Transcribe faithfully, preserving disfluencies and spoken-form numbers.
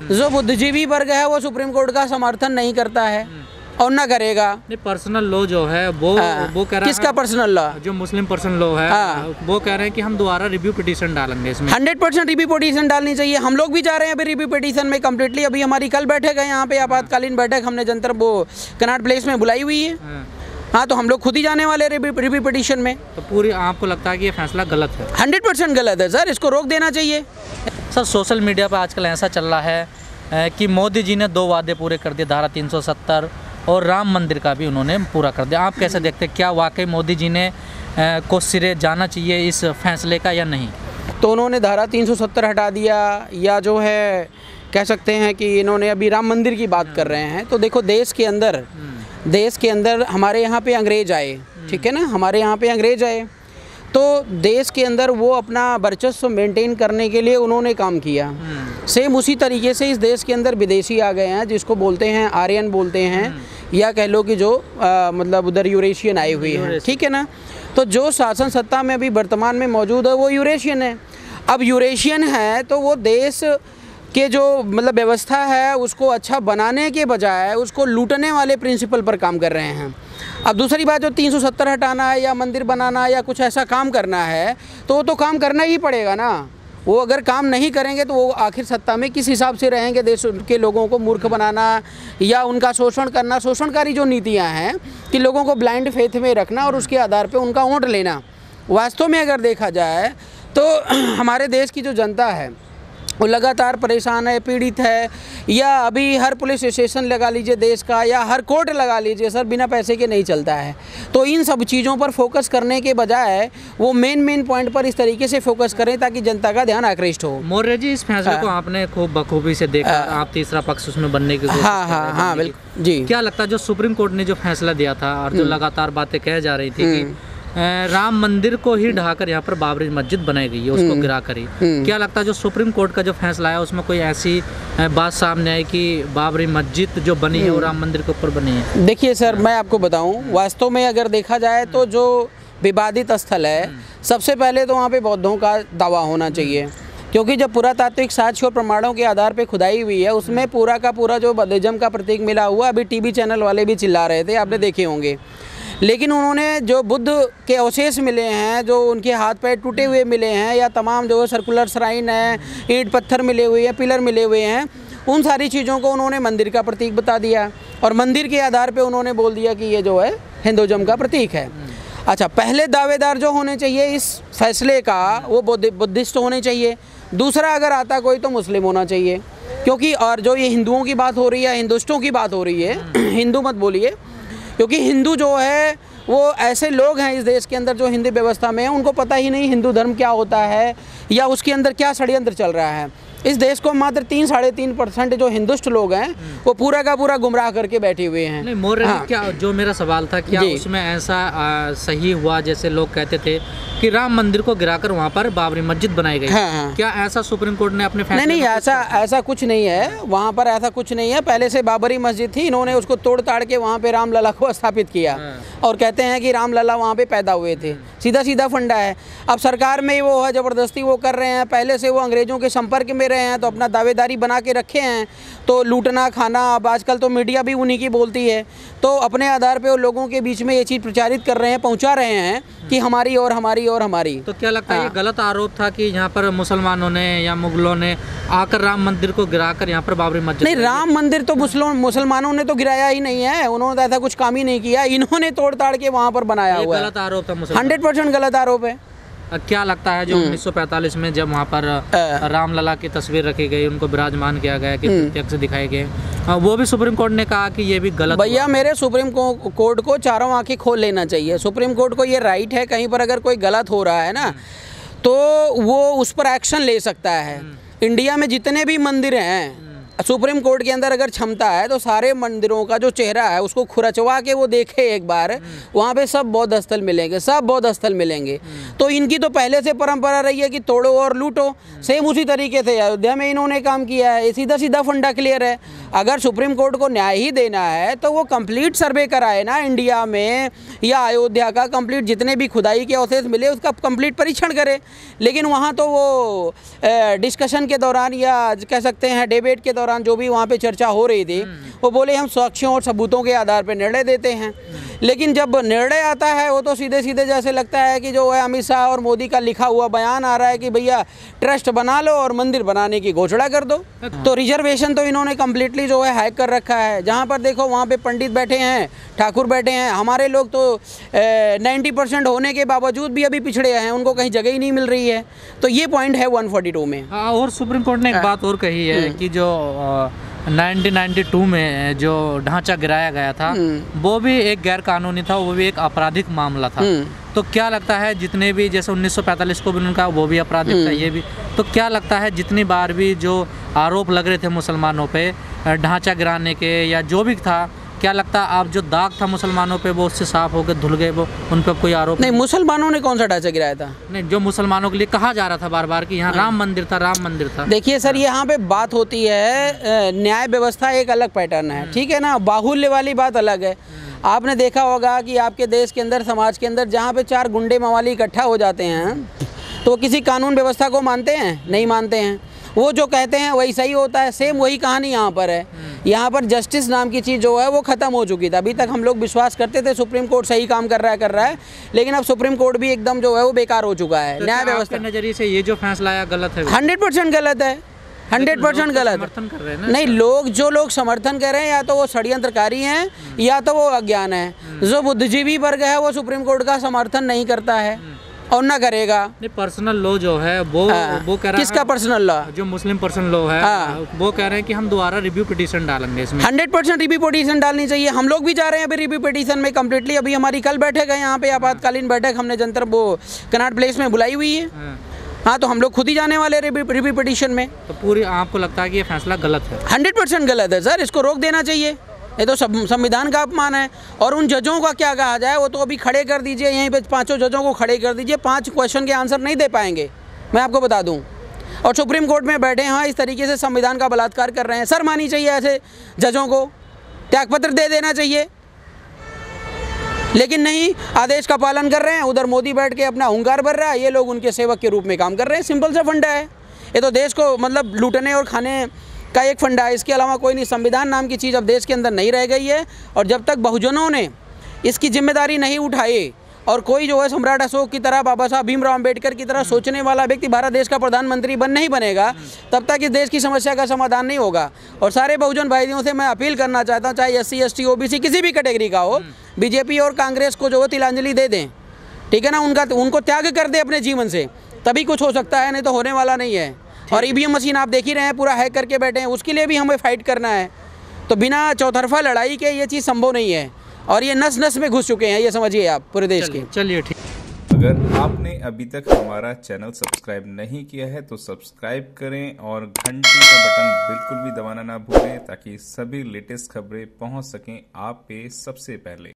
जो बुद्धिजीवी वर्ग है वो सुप्रीम कोर्ट का समर्थन नहीं करता है और ना करेगा। नहीं, पर्सनल लॉ जो है वो हाँ, वो कह रहा किसका है, पर्सनल लॉ? जो मुस्लिम पर्सनल लॉ है, हाँ। वो कह रहे हैं कि हम दोबारा रिव्यू पिटीशन डालेंगे इसमें। हंड्रेड परसेंट रिव्यू पिटीशन डालनी चाहिए। हम लोग भी जा रहे हैं अभी रिव्यू पिटीशन में कम्प्लीटली। अभी हमारी कल बैठक है यहाँ पे, आपातकालीन बैठक हमने जंतर वो कनाट प्लेस में बुलाई हुई है। हाँ। हाँ, तो हम लोग खुद ही जाने वाले रिव्यू पिटीशन में। तो पूरी आपको लगता है कि ये फैसला गलत है? हंड्रेड परसेंट गलत है सर, इसको रोक देना चाहिए। सर, सोशल मीडिया पर आजकल ऐसा चल रहा है कि मोदी जी ने दो वादे पूरे कर दिए, धारा तीन सौ सत्तर और राम मंदिर का भी उन्होंने पूरा कर दिया। आप कैसे देखते हैं, क्या वाकई मोदी जी ने को सिरे जाना चाहिए इस फैसले का या नहीं? तो उन्होंने धारा तीन सौ सत्तर हटा दिया, या जो है कह सकते हैं कि इन्होंने अभी राम मंदिर की बात कर रहे हैं। तो देखो, देश के अंदर देश के अंदर हमारे यहाँ पे अंग्रेज आए, ठीक है ना, हमारे यहाँ पे अंग्रेज आए, तो देश के अंदर वो अपना वर्चस्व मेंटेन करने के लिए उन्होंने काम किया। सेम उसी तरीके से इस देश के अंदर विदेशी आ गए हैं, जिसको बोलते हैं आर्यन बोलते हैं, या कह लो कि जो आ, मतलब उधर यूरेशियन आए हुए हैं, ठीक है ना। तो जो शासन सत्ता में अभी वर्तमान में मौजूद है वो यूरेशियन है। अब यूरेशियन है तो वो देश के जो मतलब व्यवस्था है उसको अच्छा बनाने के बजाय उसको लूटने वाले प्रिंसिपल पर काम कर रहे हैं। अब दूसरी बात, जो तीन सौ सत्तर हटाना है या मंदिर बनाना या कुछ ऐसा काम करना है, तो वो तो काम करना ही पड़ेगा ना। वो अगर काम नहीं करेंगे तो वो आखिर सत्ता में किस हिसाब से रहेंगे? देश के लोगों को मूर्ख बनाना या उनका शोषण करना, शोषणकारी जो नीतियां हैं कि लोगों को ब्लाइंड फेथ में रखना और उसके आधार पे उनका वोट लेना। वास्तव में अगर देखा जाए तो हमारे देश की जो जनता है वो लगातार परेशान है, पीड़ित है। या अभी हर पुलिस स्टेशन लगा लीजिए देश का, या हर कोर्ट लगा लीजिए सर, बिना पैसे के नहीं चलता है। तो इन सब चीज़ों पर फोकस करने के बजाय वो मेन मेन पॉइंट पर इस तरीके से फोकस करें ताकि जनता का ध्यान आकृष्ट हो। मौर्य जी, इस फैसले को आपने खूब बखूबी से देखा, आप तीसरा पक्ष उसमें बनने की कोशिश कर रहे हैं। हाँ हाँ बिल्कुल जी। क्या लगता है जो सुप्रीम कोर्ट ने जो फैसला दिया था और जो लगातार बातें कह जा रही थी कि राम मंदिर को ही ढाकर यहाँ पर बाबरी मस्जिद बनाई गई है, उसको गिरा कर ही, क्या लगता है जो सुप्रीम कोर्ट का जो फैसला है उसमें कोई ऐसी बात सामने आई कि बाबरी मस्जिद जो बनी है वो राम मंदिर के ऊपर बनी है? देखिए सर, मैं आपको बताऊं, वास्तव में अगर देखा जाए तो जो विवादित स्थल है, सबसे पहले तो वहाँ पे बौद्धों का दावा होना चाहिए, क्योंकि जब पुरातात्विक साक्ष्य और प्रमाणों के आधार पे खुदाई हुई है उसमें पूरा का पूरा जो बौद्धिज्म का प्रतीक मिला हुआ। अभी टीवी चैनल वाले भी चिल्ला रहे थे, आपने देखे होंगे। लेकिन उन्होंने जो बुद्ध के अवशेष मिले हैं, जो उनके हाथ पैर टूटे हुए मिले हैं, या तमाम जो सर्कुलर श्राइन है, ईंट पत्थर मिले हुए हैं, पिलर मिले हुए हैं, उन सारी चीज़ों को उन्होंने मंदिर का प्रतीक बता दिया और मंदिर के आधार पे उन्होंने बोल दिया कि ये जो है हिंदुज़म का प्रतीक है। अच्छा, पहले दावेदार जो होने चाहिए इस फैसले का वो बुद्धिस्ट होने चाहिए। दूसरा अगर आता कोई तो मुस्लिम होना चाहिए, क्योंकि और जो ये हिंदुओं की बात हो रही है, हिंदुस्टों की बात हो रही है, हिंदू मत बोलिए, क्योंकि हिंदू जो है वो ऐसे लोग हैं इस देश के अंदर जो हिंदी व्यवस्था में हैं, उनको पता ही नहीं हिंदू धर्म क्या होता है या उसके अंदर क्या षड्यंत्र चल रहा है। इस देश को मात्र तीन साढ़े तीन परसेंट जो हिंदुस्ट लोग हैं वो पूरा का पूरा गुमराह करके बैठे हुए हैं। नहीं मौर्य, हाँ। क्या जो मेरा सवाल था, क्या उसमें ऐसा आ, सही हुआ जैसे लोग कहते थे कि राम मंदिर को गिराकर वहाँ पर बाबरी मस्जिद बनाई गई? हाँ। क्या ऐसा सुप्रीम कोर्ट ने अपने फैसले? नहीं नहीं, ऐसा ऐसा कुछ नहीं है, वहाँ पर ऐसा कुछ नहीं है। पहले से बाबरी मस्जिद थी, इन्होंने उसको तोड़ ताड़ के वहाँ पे रामलला को स्थापित किया। हाँ। और कहते हैं कि रामलला वहाँ पे पैदा हुए थे। सीधा सीधा फंडा है। अब सरकार में वो है, ज़बरदस्ती वो कर रहे हैं, पहले से वो अंग्रेज़ों के संपर्क में रहे हैं तो अपना दावेदारी बना के रखे हैं, तो लूटना खाना। अब आजकल तो मीडिया भी उन्हीं की बोलती है, तो अपने आधार पे वो लोगों के बीच में ये चीज़ प्रचारित कर रहे हैं, पहुंचा रहे हैं कि हमारी और हमारी और हमारी। तो क्या लगता है ये गलत आरोप था कि यहाँ पर मुसलमानों ने या मुगलों ने आकर राम मंदिर को गिराकर यहाँ पर बाबरी मस्जिद? नहीं, राम मंदिर तो मुसलमानों ने तो गिराया ही नहीं है, उन्होंने तो ऐसा कुछ काम ही नहीं किया, इन्होंने तोड़ ताड़ के वहाँ पर बनाया हुआ है। गलत आरोप था, हंड्रेड परसेंट गलत आरोप है। क्या लगता है जो उन्नीस सौ पैंतालीस में जब वहाँ पर रामलला की तस्वीर रखी गई, उनको विराजमान किया गया, कि प्रत्यक्ष दिखाए गए, वो भी सुप्रीम कोर्ट ने कहा कि ये भी गलत? भैया, मेरे सुप्रीम कोर्ट को चारों आंखें खोल लेना चाहिए। सुप्रीम कोर्ट को ये राइट है, कहीं पर अगर कोई गलत हो रहा है ना तो वो उस पर एक्शन ले सकता है। इंडिया में जितने भी मंदिर हैं, सुप्रीम कोर्ट के अंदर अगर क्षमता है तो सारे मंदिरों का जो चेहरा है उसको खुरचवा के वो देखे एक बार, वहाँ पे सब बौद्ध स्थल मिलेंगे, सब बौद्ध स्थल मिलेंगे। तो इनकी तो पहले से परंपरा रही है कि तोड़ो और लूटो। सेम उसी तरीके से अयोध्या में इन्होंने काम किया है। सीधा सीधा फंडा क्लियर है। अगर सुप्रीम कोर्ट को न्याय ही देना है तो वो कंप्लीट सर्वे कराए ना इंडिया में या अयोध्या का, कंप्लीट जितने भी खुदाई के अवशेष मिले उसका कंप्लीट परीक्षण करे। लेकिन वहाँ तो वो डिस्कशन के दौरान या कह सकते हैं डिबेट के दौरान दौरान जो भी वहाँ पे चर्चा हो रही थी वो बोले हम साक्ष्यों और सबूतों के आधार पर निर्णय देते हैं। लेकिन जब निर्णय आता है वो तो सीधे सीधे जैसे लगता है कि जो है अमित शाह और मोदी का लिखा हुआ बयान आ रहा है कि भैया ट्रस्ट बना लो और मंदिर बनाने की घोषणा कर दो। तो रिजर्वेशन तो इन्होंने कम्प्लीटली जो है हैक कर रखा है। जहाँ पर देखो वहाँ पे पंडित बैठे हैं, ठाकुर बैठे हैं, हमारे लोग तो नाइन्टी परसेंट होने के बावजूद भी अभी पिछड़े हैं, उनको कहीं जगह ही नहीं मिल रही है। तो ये पॉइंट है वन फोर्टी टू में। हाँ, और सुप्रीम कोर्ट ने एक बात और कही है कि जो नाइनटीन नाइंटी टू में जो ढांचा गिराया गया था वो भी एक गैर कानूनी था, वो भी एक आपराधिक मामला था। तो क्या लगता है जितने भी जैसे उन्नीस सौ पैंतालीस को भी उनका वो भी आपराधिक था, ये भी, तो क्या लगता है जितनी बार भी जो आरोप लग रहे थे मुसलमानों पे ढांचा गिराने के या जो भी था, क्या लगता है आप जो दाग था मुसलमानों पे वो उससे साफ होकर धुल गए, वो उन पर कोई आरोप नहीं? मुसलमानों ने कौन सा ढांचा गिराया था? नहीं, जो मुसलमानों के लिए कहा जा रहा था बार बार कि यहाँ राम मंदिर था, राम मंदिर था। देखिए सर, यहाँ पे बात होती है न्याय व्यवस्था एक अलग पैटर्न है, ठीक है ना, बाहुल्य वाली बात अलग है। आपने देखा होगा कि आपके देश के अंदर, समाज के अंदर जहाँ पे चार गुंडे मवाली इकट्ठा हो जाते हैं तो वो किसी कानून व्यवस्था को मानते हैं? नहीं मानते हैं। वो जो कहते हैं वही सही होता है। सेम वही कहानी यहाँ पर है। यहाँ पर जस्टिस नाम की चीज़ जो है वो ख़त्म हो चुकी थी। अभी तक हम लोग विश्वास करते थे सुप्रीम कोर्ट सही काम कर रहा है कर रहा है लेकिन अब सुप्रीम कोर्ट भी एकदम जो है वो बेकार हो चुका है। तो न्याय व्यवस्था के नज़रिए से ये जो फैसला आया गलत है? हंड्रेड परसेंट गलत है, हंड्रेड परसेंट गलत। समर्थन कर रहे हैं ना? नहीं, लोग जो लोग समर्थन कर रहे हैं या तो वो षड्यंत्रकारी हैं या तो वो अज्ञान है। जो बुद्धिजीवी वर्ग है वो सुप्रीम कोर्ट का समर्थन नहीं करता है और ना करेगा। नहीं, पर्सनल लॉ जो है वो हाँ, वो कह रहा किसका है, पर्सनल लॉ? जो मुस्लिम पर्सनल लॉ है, हाँ, वो कह रहे हैं कि हम दोबारा रिव्यू पिटीशन डालेंगे इसमें। हंड्रेड परसेंट रिव्यू पिटीशन डालनी चाहिए। हम लोग भी जा रहे हैं अभी रिव्यू पिटीशन में कम्प्लीटली। अभी हमारी कल बैठक है यहाँ पे, आपातकालीन बैठक हमने जंतर वो कनाट प्लेस में बुलाई हुई है। हाँ, तो हम लोग खुद ही जाने वाले रिव्यू पिटीशन में। तो पूरी आपको लगता है कि ये फैसला गलत है? हंड्रेड परसेंट गलत है सर, इसको रोक देना चाहिए। ये तो संविधान का अपमान है। और उन जजों का क्या कहा जाए, वो तो अभी खड़े कर दीजिए, यहीं पे पांचों जजों को खड़े कर दीजिए, पांच क्वेश्चन के आंसर नहीं दे पाएंगे, मैं आपको बता दूं। और सुप्रीम कोर्ट में बैठे हैं इस तरीके से संविधान का बलात्कार कर रहे हैं। सर मानी चाहिए ऐसे जजों को, त्यागपत्र दे देना चाहिए। लेकिन नहीं, आदेश का पालन कर रहे हैं। उधर मोदी बैठ के अपना हुंकार भर रहा है, ये लोग उनके सेवक के रूप में काम कर रहे हैं। सिंपल सा फंडा है ये तो, देश को मतलब लूटने और खाने का एक फंडा है, इसके अलावा कोई नहीं। संविधान नाम की चीज़ अब देश के अंदर नहीं रह गई है और जब तक बहुजनों ने इसकी जिम्मेदारी नहीं उठाई और कोई जो है सम्राट अशोक की तरह, बाबा साहब भीमराव अंबेडकर की तरह सोचने वाला व्यक्ति भारत देश का प्रधानमंत्री बन नहीं बनेगा, तब तक इस देश की समस्या का समाधान नहीं होगा। और सारे बहुजन भाइयों से मैं अपील करना चाहता हूँ, चाहे S C S T O B C किसी भी कैटेगरी का हो, बीजेपी और कांग्रेस को जो है तिलांजलि दे दें, ठीक है ना, उनका उनको त्याग कर दे अपने जीवन से, तभी कुछ हो सकता है, नहीं तो होने वाला नहीं है। और ईवीएम मशीन आप देख ही रहे हैं, पूरा हैक करके बैठे हैं, उसके लिए भी हमें फाइट करना है। तो बिना चौतरफा लड़ाई के ये चीज़ संभव नहीं है और ये नस नस में घुस चुके हैं, ये समझिए आप पूरे देश के। चलिए ठीक। अगर आपने अभी तक हमारा चैनल सब्सक्राइब नहीं किया है तो सब्सक्राइब करें और घंटी का बटन बिल्कुल भी दबाना ना भूलें ताकि सभी लेटेस्ट खबरें पहुंच सकें आप पे सबसे पहले।